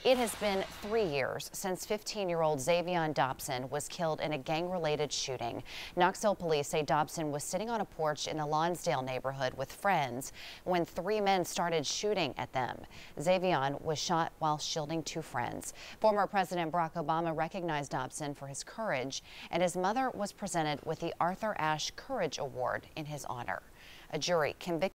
It has been 3 years since 15-year-old Zaevion Dobson was killed in a gang-related shooting. Knoxville police say Dobson was sitting on a porch in the Lonsdale neighborhood with friends when 3 men started shooting at them. Zaevion was shot while shielding 2 friends. Former President Barack Obama recognized Dobson for his courage, and his mother was presented with the Arthur Ashe Courage Award in his honor. A jury convicted